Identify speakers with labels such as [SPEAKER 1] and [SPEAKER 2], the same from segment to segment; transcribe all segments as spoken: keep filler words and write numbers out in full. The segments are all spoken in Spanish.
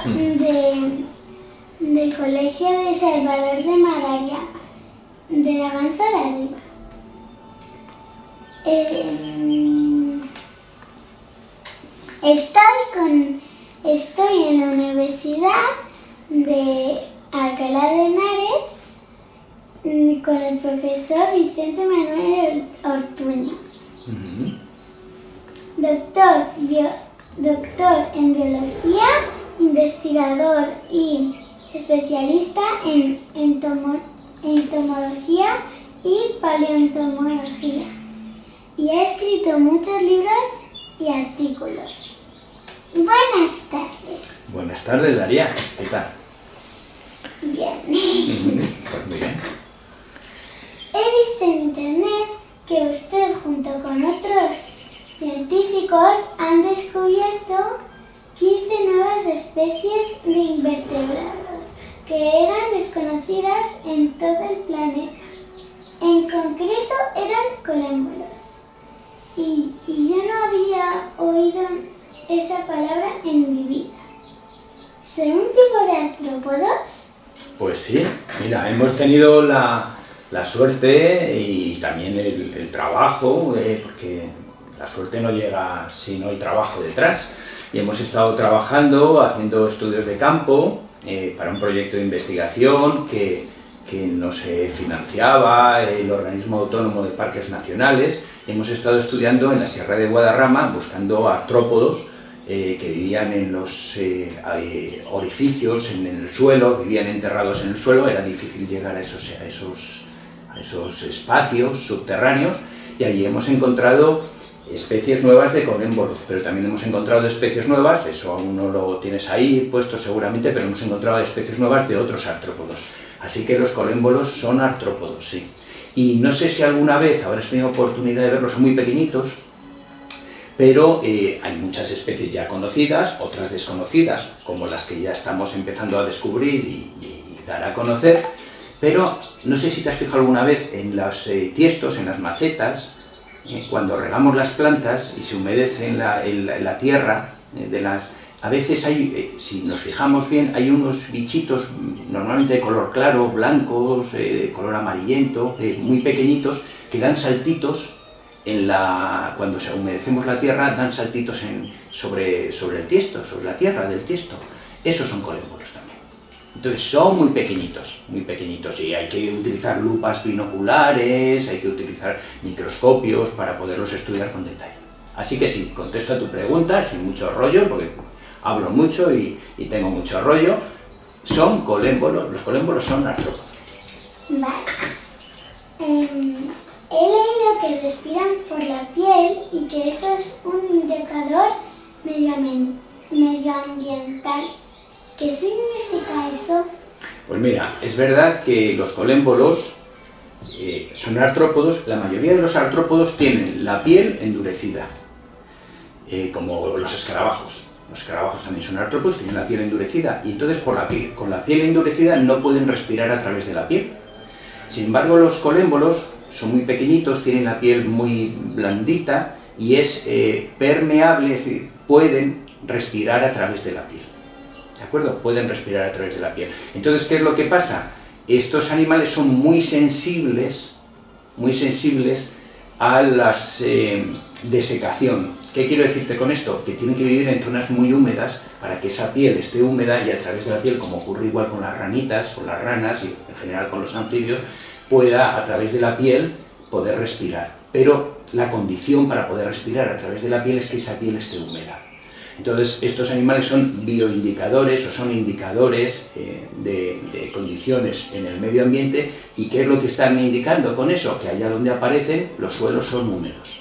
[SPEAKER 1] de, del Colegio de Salvador de Madariaga, de la Ganza de Arriba. Eh, estoy, con, estoy en la Universidad de Alcalá de Henares con el profesor Vicente Manuel Ortuño. Uh-huh. Doctor, bio, doctor en biología, investigador y especialista en entomo, entomología y paleoentomología. Y ha escrito muchos libros y artículos. Buenas tardes.
[SPEAKER 2] Buenas tardes, Daría. ¿Qué tal?
[SPEAKER 1] Bien.
[SPEAKER 2] Pues muy bien.
[SPEAKER 1] He visto en internet que usted junto con otros científicos han descubierto quince nuevas especies de invertebrados que eran desconocidas en todo el planeta. En concreto eran colémbolos. Y, y yo no había oído esa palabra en mi vida. ¿Son un tipo de artrópodos?
[SPEAKER 2] Pues sí, mira, hemos tenido la, la suerte y también el, el trabajo, eh, porque la suerte no llega si no hay trabajo detrás. Y hemos estado trabajando, haciendo estudios de campo eh, para un proyecto de investigación que, que nos eh, financiaba el Organismo Autónomo de Parques Nacionales. Hemos estado estudiando en la Sierra de Guadarrama, buscando artrópodos eh, que vivían en los eh, orificios, en el suelo, vivían enterrados en el suelo. Era difícil llegar a esos, a esos, a esos espacios subterráneos, y allí hemos encontrado especies nuevas de colémbolos, pero también hemos encontrado especies nuevas, eso aún no lo tienes ahí puesto seguramente, pero hemos encontrado especies nuevas de otros artrópodos. Así que los colémbolos son artrópodos, sí. Y no sé si alguna vez habrás tenido oportunidad de verlos, son muy pequeñitos, pero eh, hay muchas especies ya conocidas, otras desconocidas, como las que ya estamos empezando a descubrir y, y, y dar a conocer, pero no sé si te has fijado alguna vez en los eh, tiestos, en las macetas, eh, cuando regamos las plantas y se humedece en la, en la, en la tierra, eh, de las, a veces hay, eh, si nos fijamos bien, hay unos bichitos normalmente de color claro, blancos, eh, de color amarillento, eh, muy pequeñitos, que dan saltitos. En la, cuando se humedecemos la tierra, dan saltitos en, sobre, sobre el tiesto, sobre la tierra del tiesto. Esos son colémbolos también. Entonces son muy pequeñitos, muy pequeñitos, y hay que utilizar lupas binoculares, hay que utilizar microscopios para poderlos estudiar con detalle. Así que sí, contesto a tu pregunta sin mucho rollo, porque hablo mucho y, y tengo mucho rollo. Son colémbolos, los colémbolos son artrópodos.
[SPEAKER 1] Vale. Um... He leído que respiran por la piel y que eso es un indicador medioambiental. ¿Qué significa eso?
[SPEAKER 2] Pues mira, es verdad que los colémbolos eh, son artrópodos. La mayoría de los artrópodos tienen la piel endurecida, eh, como los escarabajos. Los escarabajos también son artrópodos, tienen la piel endurecida, y entonces por la piel, con la piel endurecida no pueden respirar a través de la piel. Sin embargo, los colémbolos son muy pequeñitos, tienen la piel muy blandita y es eh, permeable, es decir, pueden respirar a través de la piel. ¿De acuerdo? Pueden respirar a través de la piel. Entonces, ¿qué es lo que pasa? Estos animales son muy sensibles, muy sensibles a la eh, desecación. ¿Qué quiero decirte con esto? Que tienen que vivir en zonas muy húmedas para que esa piel esté húmeda, y a través de la piel, como ocurre igual con las ranitas, con las ranas y en general con los anfibios, pueda a través de la piel poder respirar. Pero la condición para poder respirar a través de la piel es que esa piel esté húmeda. Entonces, estos animales son bioindicadores o son indicadores eh, de, de condiciones en el medio ambiente. ¿Y qué es lo que están indicando con eso? Que allá donde aparecen, los suelos son húmedos.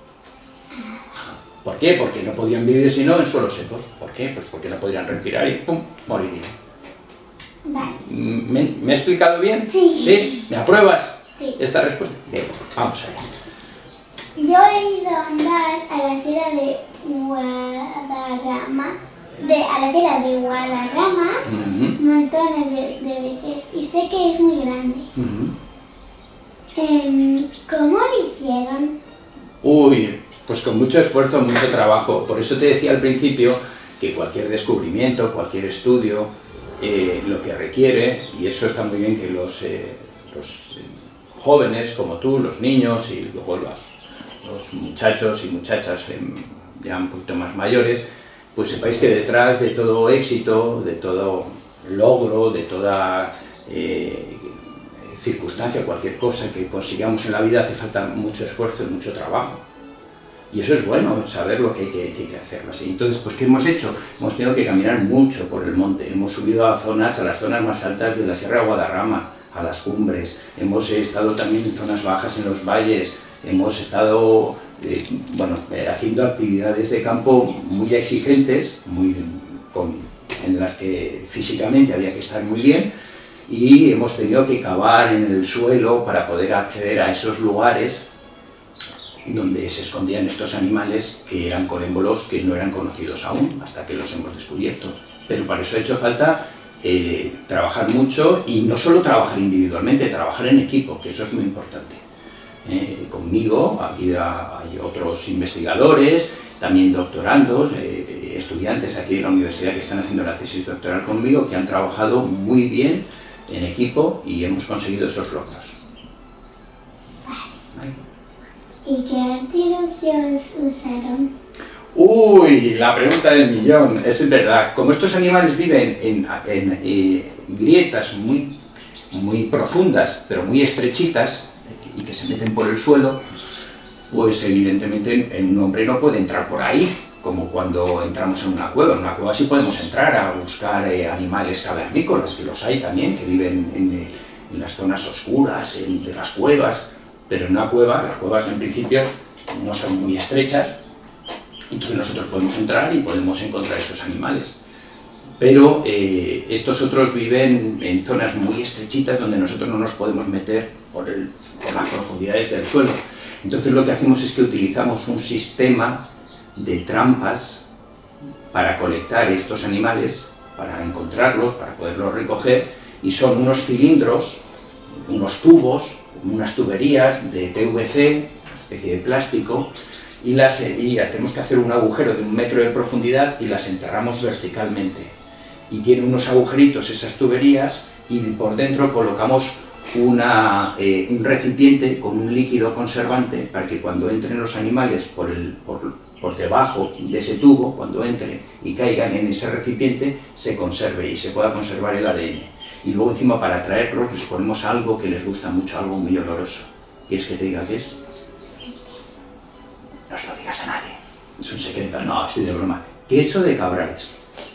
[SPEAKER 2] ¿Por qué? Porque no podían vivir si no en suelos secos. ¿Por qué? Pues porque no podrían respirar y ¡pum!, morirían.
[SPEAKER 1] Vale.
[SPEAKER 2] ¿Me, ¿Me he explicado bien?
[SPEAKER 1] Sí.
[SPEAKER 2] ¿Sí? ¿Me apruebas
[SPEAKER 1] Sí.
[SPEAKER 2] esta respuesta? Bien, vamos allá.
[SPEAKER 1] Yo he ido a andar a la sierra de Guadarrama, de, a la sierra de Guadarrama, uh-huh. montones de, de veces, y sé que es muy grande. Uh-huh. eh, ¿Cómo lo hicieron?
[SPEAKER 2] Uy, pues con mucho esfuerzo, mucho trabajo. Por eso te decía al principio que cualquier descubrimiento, cualquier estudio, eh, lo que requiere, y eso está muy bien que los, eh, los eh, jóvenes como tú, los niños y luego los, los muchachos y muchachas eh, ya un poquito más mayores, pues sepáis que detrás de todo éxito, de todo logro, de toda eh, circunstancia, cualquier cosa que consigamos en la vida, hace falta mucho esfuerzo y mucho trabajo. Y eso es bueno, saber lo que hay que, que, hay que hacer. Así. Entonces, pues ¿qué hemos hecho? Hemos tenido que caminar mucho por el monte, hemos subido a zonas, a las zonas más altas de la Sierra de Guadarrama, a las cumbres, hemos estado también en zonas bajas, en los valles, hemos estado eh, bueno, eh, haciendo actividades de campo muy exigentes, muy, con, en las que físicamente había que estar muy bien, y hemos tenido que cavar en el suelo para poder acceder a esos lugares donde se escondían estos animales que eran colémbolos que no eran conocidos aún, hasta que los hemos descubierto. Pero para eso ha hecho falta eh, trabajar mucho, y no solo trabajar individualmente, trabajar en equipo, que eso es muy importante. Eh, conmigo, aquí hay otros investigadores, también doctorandos, eh, estudiantes aquí de la universidad que están haciendo la tesis doctoral conmigo, que han trabajado muy bien en equipo y hemos conseguido esos logros. ¿Vale?
[SPEAKER 1] ¿Y qué artilugios usaron?
[SPEAKER 2] Uy, la pregunta del millón, es verdad. Como estos animales viven en, en, en eh, grietas muy, muy profundas, pero muy estrechitas, y que se meten por el suelo, pues evidentemente un hombre no puede entrar por ahí, como cuando entramos en una cueva. En una cueva sí podemos entrar a buscar eh, animales cavernícolas, que los hay también, que viven en, en las zonas oscuras, en, de las cuevas. Pero en una cueva, las cuevas en principio no son muy estrechas, entonces nosotros podemos entrar y podemos encontrar esos animales. Pero eh, estos otros viven en zonas muy estrechitas donde nosotros no nos podemos meter por, el, por las profundidades del suelo. Entonces lo que hacemos es que utilizamos un sistema de trampas para colectar estos animales, para encontrarlos, para poderlos recoger, y son unos cilindros, unos tubos, unas tuberías de P V C, una especie de plástico, y, las, y tenemos que hacer un agujero de un metro de profundidad y las enterramos verticalmente. Y tiene unos agujeritos esas tuberías, y por dentro colocamos una, eh, un recipiente con un líquido conservante para que cuando entren los animales por, el, por, por debajo de ese tubo, cuando entren y caigan en ese recipiente, se conserve y se pueda conservar el A D N. Y luego encima, para atraerlos, les ponemos algo que les gusta mucho, algo muy oloroso. ¿Quieres que te diga qué es? No os lo digas a nadie, es un secreto. No, así de broma. Queso de Cabrales.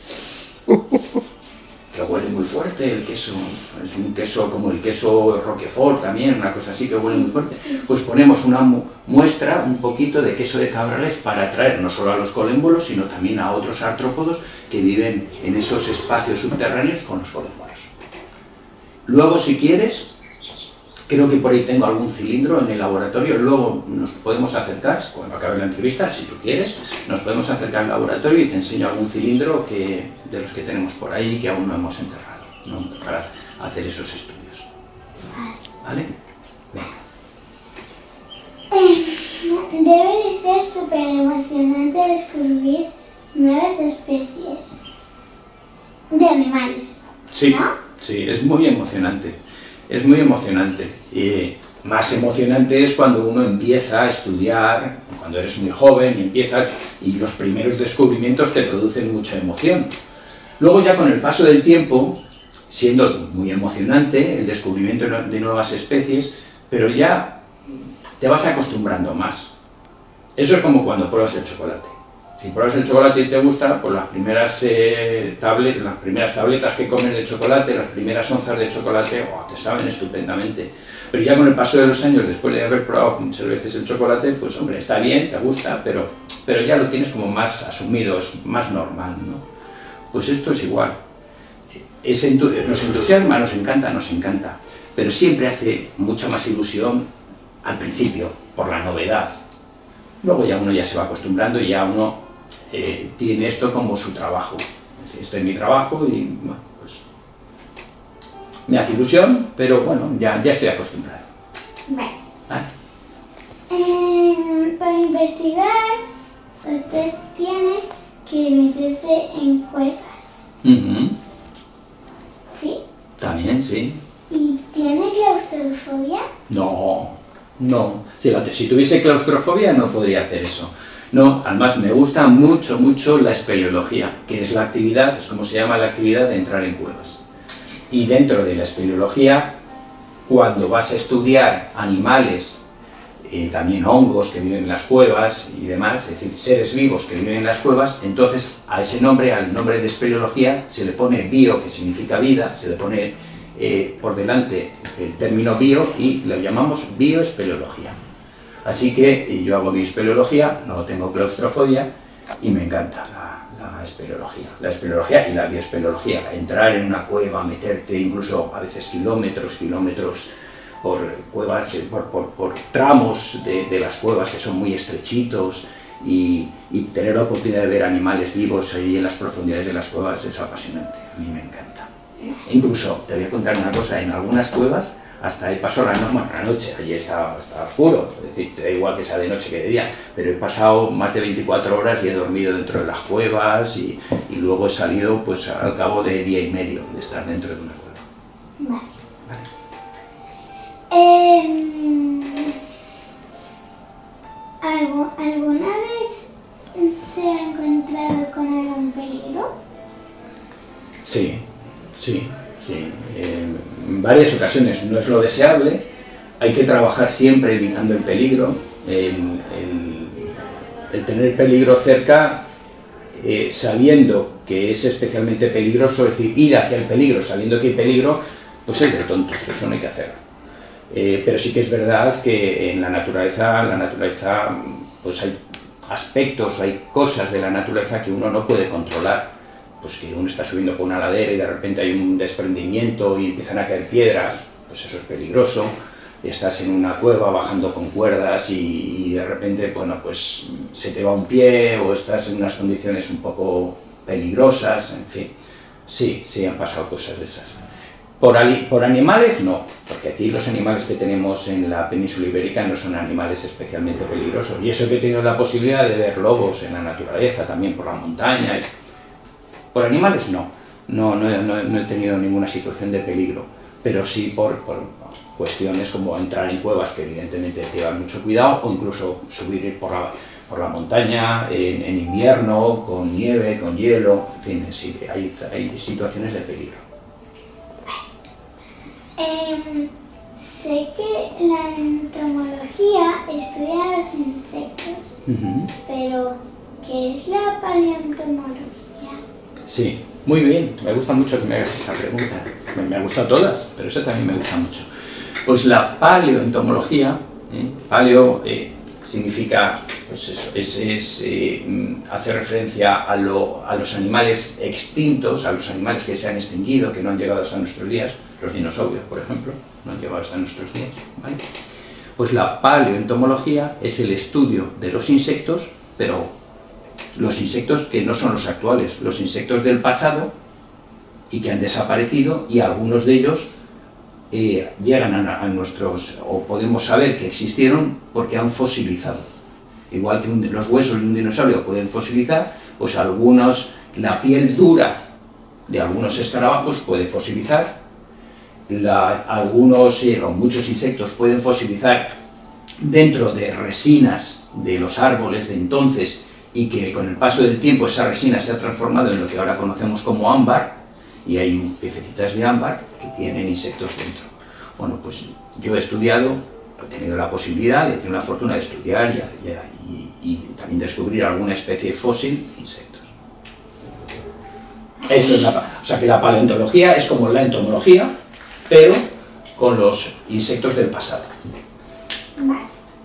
[SPEAKER 2] Que huele muy fuerte el queso, es un queso como el queso Roquefort también, una cosa así que huele muy fuerte. Pues ponemos una mu muestra, un poquito de queso de Cabrales, para atraer no solo a los colémbolos, sino también a otros artrópodos que viven en esos espacios subterráneos con los colémbolos. Luego, si quieres, creo que por ahí tengo algún cilindro en el laboratorio, luego nos podemos acercar, cuando acabe la entrevista, si tú quieres, nos podemos acercar al laboratorio y te enseño algún cilindro que, de los que tenemos por ahí que aún no hemos enterrado, ¿no? Para hacer esos estudios. ¿Vale? Venga.
[SPEAKER 1] Debe de ser súper emocionante descubrir nuevas especies de animales,
[SPEAKER 2] Sí.
[SPEAKER 1] ¿no?
[SPEAKER 2] Sí, es muy emocionante, es muy emocionante. Y más emocionante es cuando uno empieza a estudiar, cuando eres muy joven y empiezas, y los primeros descubrimientos te producen mucha emoción. Luego ya con el paso del tiempo, siendo muy emocionante el descubrimiento de nuevas especies, pero ya te vas acostumbrando más. Eso es como cuando pruebas el chocolate. Si pruebas el chocolate y te gusta, pues las primeras, eh, tablet, las primeras tabletas que comes de chocolate, las primeras onzas de chocolate, oh, te saben estupendamente. Pero ya con el paso de los años, después de haber probado muchas veces el chocolate, pues hombre, está bien, te gusta, pero, pero ya lo tienes como más asumido, es más normal, ¿no? Pues esto es igual. Es entu nos entusiasma, nos encanta, nos encanta, pero siempre hace mucha más ilusión al principio, por la novedad. Luego ya uno ya se va acostumbrando y ya uno eh, tiene esto como su trabajo. Esto es mi trabajo y bueno, pues me hace ilusión, pero bueno, ya, ya estoy acostumbrado.
[SPEAKER 1] Vale.
[SPEAKER 2] ¿Vale?
[SPEAKER 1] Eh, para investigar, usted tiene que meterse en cuevas.
[SPEAKER 2] Uh-huh.
[SPEAKER 1] ¿Sí?
[SPEAKER 2] También, sí.
[SPEAKER 1] ¿Y tiene claustrofobia?
[SPEAKER 2] No, no. Si, si tuviese claustrofobia no podría hacer eso. No, además me gusta mucho, mucho la espeleología, que es la actividad, es como se llama la actividad de entrar en cuevas. Y dentro de la espeleología, cuando vas a estudiar animales, eh, también hongos que viven en las cuevas y demás, es decir, seres vivos que viven en las cuevas, entonces a ese nombre, al nombre de espeleología, se le pone bio, que significa vida, se le pone eh, por delante el término bio y lo llamamos bioespeleología. Así que eh, yo hago bioespeleología, no tengo claustrofobia y me encanta la, la espeleología. La espeleología y la bioespeleología, entrar en una cueva, meterte incluso a veces kilómetros, kilómetros por cuevas, por, por, por tramos de, de las cuevas que son muy estrechitos y, y tener la oportunidad de ver animales vivos ahí en las profundidades de las cuevas es apasionante, a mí me encanta. E incluso, te voy a contar una cosa, en algunas cuevas hasta he pasado la, no, bueno, la noche, allí está, está oscuro, es decir, da igual que sea de noche que de día, pero he pasado más de veinticuatro horas y he dormido dentro de las cuevas y, y luego he salido pues al cabo de día y medio de estar dentro de una cueva.
[SPEAKER 1] Vale.
[SPEAKER 2] ¿Vale?
[SPEAKER 1] Eh, ¿Alguna vez se ha encontrado con algún peligro?
[SPEAKER 2] Sí, sí, sí. Eh, en varias ocasiones no es lo deseable, hay que trabajar siempre evitando el peligro, el, el, el tener peligro cerca eh, sabiendo que es especialmente peligroso, es decir, ir hacia el peligro sabiendo que hay peligro, pues es de tontos, eso no hay que hacerlo. Eh, pero sí que es verdad que en la naturaleza, la naturaleza, pues hay aspectos, hay cosas de la naturaleza que uno no puede controlar. Pues que uno está subiendo por una ladera y de repente hay un desprendimiento y empiezan a caer piedras, pues eso es peligroso. Estás en una cueva bajando con cuerdas y, y de repente, bueno, pues se te va un pie o estás en unas condiciones un poco peligrosas, en fin. Sí, sí han pasado cosas de esas. Por, por animales no, porque aquí los animales que tenemos en la península ibérica no son animales especialmente peligrosos. Y eso que he tenido la posibilidad de ver lobos en la naturaleza, también por la montaña. Por animales no, no, no, no, no he tenido ninguna situación de peligro, pero sí por, por cuestiones como entrar en cuevas que evidentemente hay que llevar mucho cuidado, o incluso subir por la, por la montaña en, en invierno, con nieve, con hielo, en fin, sí, hay, hay situaciones de peligro.
[SPEAKER 1] Eh, sé que la entomología estudia los insectos, uh-huh. Pero ¿qué es la paleontomología?
[SPEAKER 2] Sí, muy bien, me gusta mucho que me hagas esa pregunta, me, me gustan todas, pero esa también me gusta mucho. Pues la paleoentomología, ¿eh? paleo eh, significa, pues eso, es, es eh, hace referencia a, lo, a los animales extintos, a los animales que se han extinguido, que no han llegado hasta nuestros días, los dinosaurios, por ejemplo, no han llegado hasta nuestros días, ¿vale? Pues la paleoentomología es el estudio de los insectos, pero los insectos que no son los actuales, los insectos del pasado y que han desaparecido, y algunos de ellos eh, llegan a, a nuestros, o podemos saber que existieron porque han fosilizado. Igual que un, los huesos de un dinosaurio pueden fosilizar, pues algunos, la piel dura de algunos escarabajos puede fosilizar, la, algunos eh, o muchos insectos pueden fosilizar dentro de resinas de los árboles de entonces, y que con el paso del tiempo esa resina se ha transformado en lo que ahora conocemos como ámbar, y hay piececitas de ámbar que tienen insectos dentro. Bueno, pues yo he estudiado, he tenido la posibilidad, he tenido la fortuna de estudiar y, y, y también descubrir alguna especie fósil de insectos. Eso es la, o sea que la paleontología es como la entomología, pero con los insectos del pasado.
[SPEAKER 1] Vale.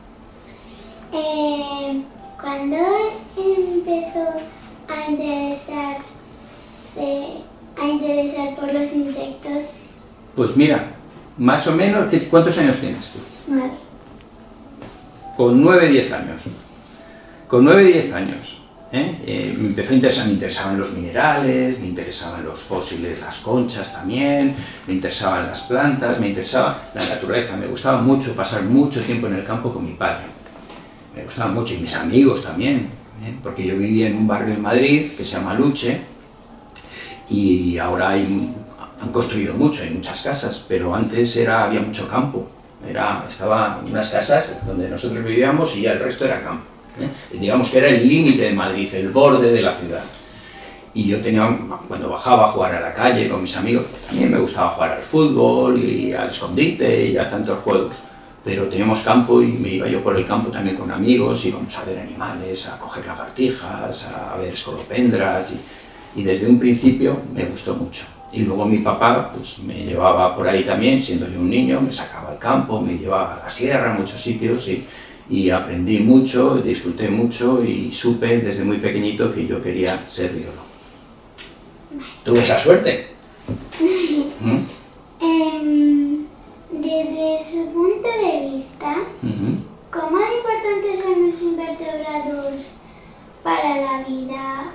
[SPEAKER 1] Eh, ¿Cuándo empezó a interesarse, a interesar por los insectos?
[SPEAKER 2] Pues mira, más o menos, ¿cuántos años tienes tú?
[SPEAKER 1] Nueve.
[SPEAKER 2] Con nueve, diez años. Con nueve, diez años. ¿eh? Eh, me empezó a interesar, me interesaban los minerales, me interesaban los fósiles, las conchas también, me interesaban las plantas, me interesaba la naturaleza, me gustaba mucho pasar mucho tiempo en el campo con mi padre. Me gustaba mucho, y mis amigos también, ¿eh? Porque yo vivía en un barrio de Madrid que se llama Luche, y ahora hay, han construido mucho, hay muchas casas, pero antes era, había mucho campo. Era, estaba unas casas donde nosotros vivíamos y ya el resto era campo, ¿eh? Digamos que era el límite de Madrid, el borde de la ciudad. Y yo tenía, cuando bajaba a jugar a la calle con mis amigos, también me gustaba jugar al fútbol y al escondite y a tantos juegos. Pero teníamos campo y me iba yo por el campo también con amigos, íbamos a ver animales, a coger lagartijas, a ver escolopendras, y, y desde un principio me gustó mucho. Y luego mi papá pues, me llevaba por ahí también, siendo yo un niño, me sacaba al campo, me llevaba a la sierra, a muchos sitios, y, y aprendí mucho, disfruté mucho y supe desde muy pequeñito que yo quería ser biólogo. ¿Tuve esa suerte? ¿Mm?
[SPEAKER 1] Um, desde su punto de vista,
[SPEAKER 2] Uh-huh.
[SPEAKER 1] ¿cómo de importantes son los invertebrados para la vida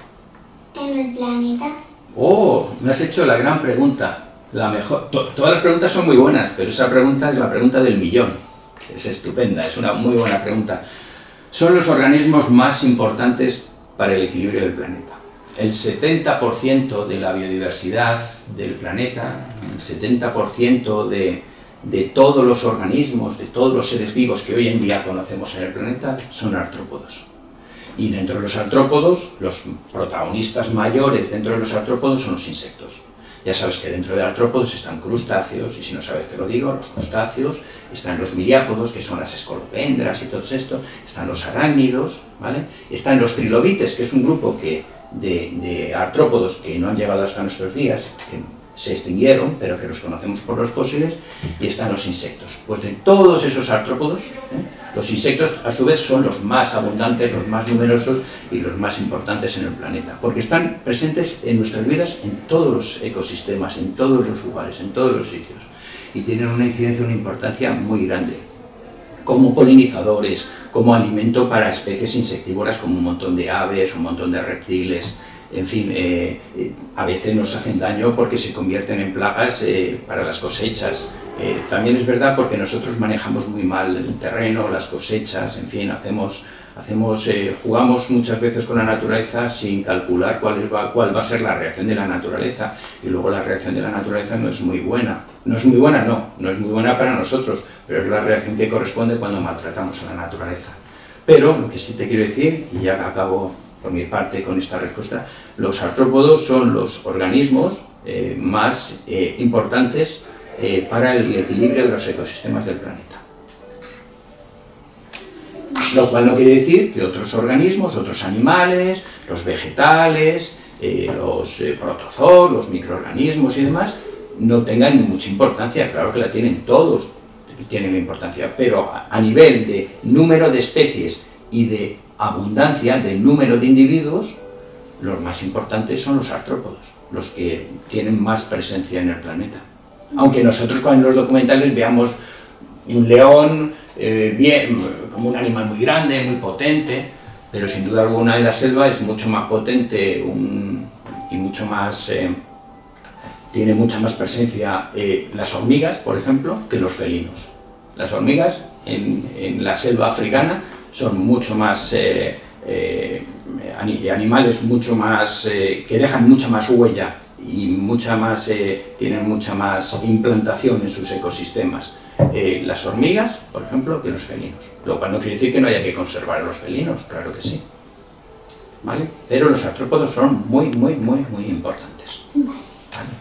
[SPEAKER 1] en el planeta?
[SPEAKER 2] Oh, me has hecho la gran pregunta. La mejor. To- todas las preguntas son muy buenas, pero esa pregunta es la pregunta del millón. Es estupenda, es una muy buena pregunta. Son los organismos más importantes para el equilibrio del planeta. El setenta por ciento de la biodiversidad del planeta, el setenta por ciento de, de todos los organismos, de todos los seres vivos que hoy en día conocemos en el planeta, son artrópodos. Y dentro de los artrópodos, los protagonistas mayores dentro de los artrópodos son los insectos. Ya sabes que dentro de artrópodos están crustáceos, y si no sabes te lo digo, los crustáceos, están los miriápodos, que son las escolopendras y todo esto, están los arácnidos, ¿vale? Están los trilobites, que es un grupo que, de, de artrópodos que no han llegado hasta nuestros días, que se extinguieron, pero que los conocemos por los fósiles, y están los insectos. Pues de todos esos artrópodos, ¿eh? Los insectos a su vez son los más abundantes, los más numerosos y los más importantes en el planeta, porque están presentes en nuestras vidas en todos los ecosistemas, en todos los lugares, en todos los sitios, y tienen una incidencia, una importancia muy grande, como polinizadores, como alimento para especies insectívoras como un montón de aves, un montón de reptiles. En fin, eh, eh, a veces nos hacen daño porque se convierten en plagas eh, para las cosechas. Eh, también es verdad porque nosotros manejamos muy mal el terreno, las cosechas, en fin, hacemos, hacemos, eh, jugamos muchas veces con la naturaleza sin calcular cuál va, cuál va a ser la reacción de la naturaleza, y luego la reacción de la naturaleza no es muy buena. No es muy buena, no, no es muy buena para nosotros, pero es la reacción que corresponde cuando maltratamos a la naturaleza. Pero lo que sí te quiero decir, y ya acabo por mi parte con esta respuesta, los artrópodos son los organismos eh, más eh, importantes eh, para el equilibrio de los ecosistemas del planeta. Lo cual no quiere decir que otros organismos, otros animales, los vegetales, eh, los eh, protozoos, los microorganismos y demás, no tengan mucha importancia. Claro que la tienen todos, tienen la importancia, pero a, a nivel de número de especies y de abundancia, de número de individuos, los más importantes son los artrópodos, los que tienen más presencia en el planeta. Aunque nosotros en los documentales veamos un león eh, bien, como un animal muy grande, muy potente, pero sin duda alguna en la selva es mucho más potente un, y mucho más, eh, tiene mucha más presencia eh, las hormigas, por ejemplo, que los felinos. Las hormigas en, en la selva africana son mucho más eh, eh, animales mucho más eh, que dejan mucha más huella y mucha más, eh, tienen mucha más implantación en sus ecosistemas. Eh, las hormigas, por ejemplo, que los felinos. Lo cual no quiere decir que no haya que conservar a los felinos, claro que sí. ¿Vale? Pero los artrópodos son muy, muy, muy, muy importantes. ¿Vale?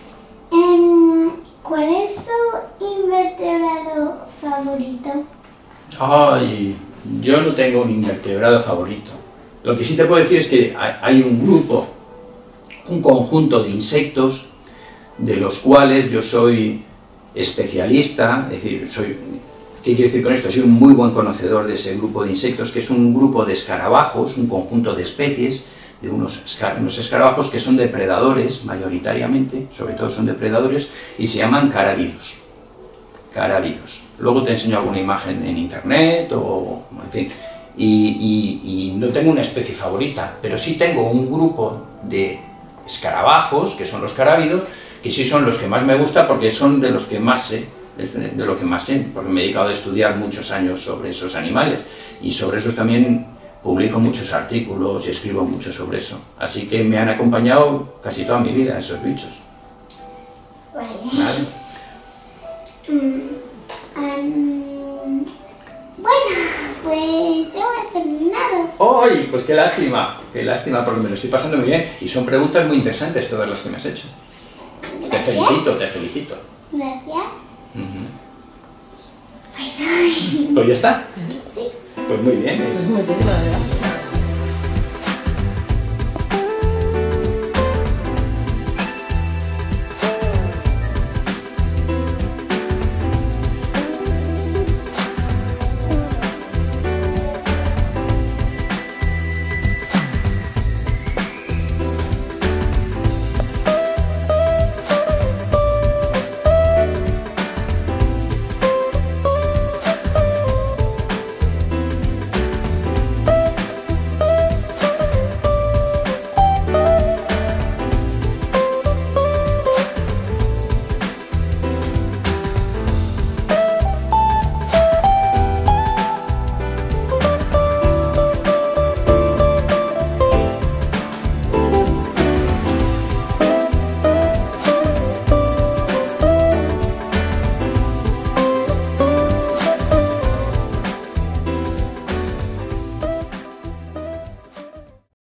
[SPEAKER 1] Um, ¿Cuál es su invertebrado favorito?
[SPEAKER 2] Ay, yo no tengo un invertebrado favorito. Lo que sí te puedo decir es que hay un grupo, un conjunto de insectos de los cuales yo soy especialista, es decir, soy, ¿qué quiero decir con esto? Soy un muy buen conocedor de ese grupo de insectos, que es un grupo de escarabajos, un conjunto de especies, de unos, unos escarabajos que son depredadores mayoritariamente, sobre todo son depredadores, y se llaman carábidos. Carábidos. Luego te enseño alguna imagen en internet, o en fin, y, y, y no tengo una especie favorita, pero sí tengo un grupo de escarabajos, que son los carábidos, que sí son los que más me gusta porque son de los que más sé, de lo que más sé, porque me he dedicado a estudiar muchos años sobre esos animales, y sobre esos también publico muchos artículos y escribo mucho sobre eso. Así que me han acompañado casi toda mi vida esos bichos.
[SPEAKER 1] Vale.
[SPEAKER 2] ¿Vale?
[SPEAKER 1] Mm, um, bueno, pues ya hemos terminado.
[SPEAKER 2] ¡Ay! Pues qué lástima, qué lástima, porque me lo estoy pasando muy bien. Y son preguntas muy interesantes todas las que me has hecho.
[SPEAKER 1] Gracias.
[SPEAKER 2] Te felicito, te felicito.
[SPEAKER 1] Gracias.
[SPEAKER 2] Uh-huh.
[SPEAKER 1] Bueno.
[SPEAKER 2] Pues ya está.
[SPEAKER 1] Sí.
[SPEAKER 2] Pues muy bien.
[SPEAKER 3] Muchísimas gracias.